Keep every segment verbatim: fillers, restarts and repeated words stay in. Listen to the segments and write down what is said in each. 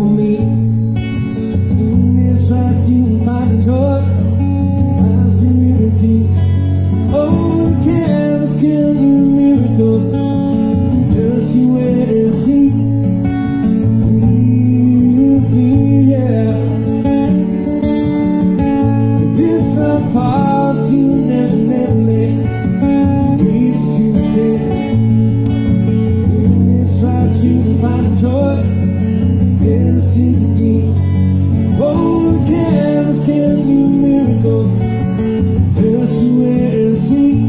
for me. In this life you can find joy, find serenity. Oh, the canvas can do miracles. Just you wait and see. Feel, yeah. If it's not far to never, never make ways to take. In this life you can find joy, innocence again. Oh, the canvas can do miracles. Just you wait and see.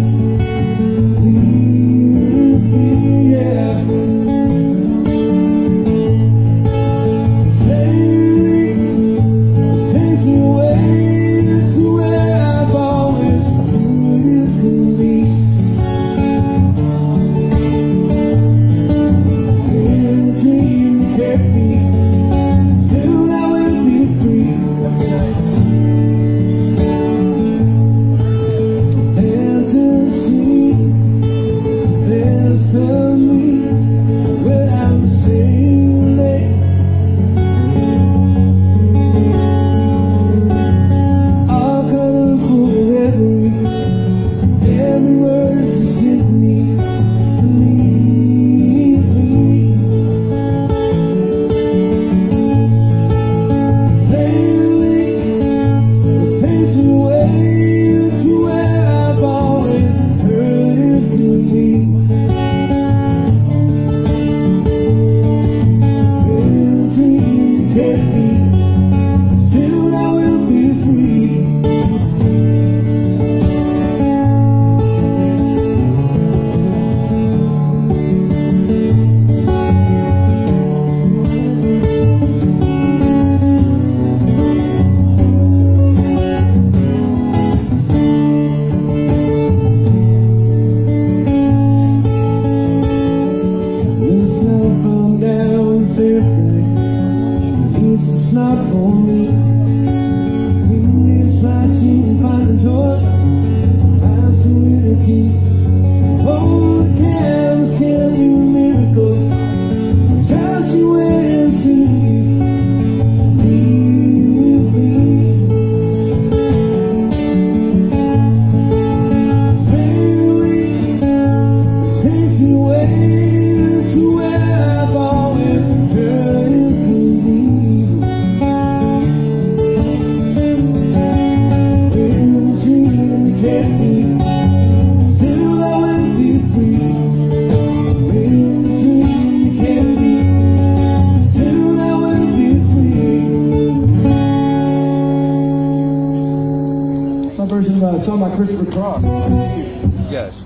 It's not for me. In this life you can find joy, find serenity. Oh, the canvas can do miracles. Just you wait and see. Leave me. Baby, it takes me away to where I've always heard it could be. Still I will be free. When the dream can be, still I will be free. My version of a song by Christopher Cross. Yes.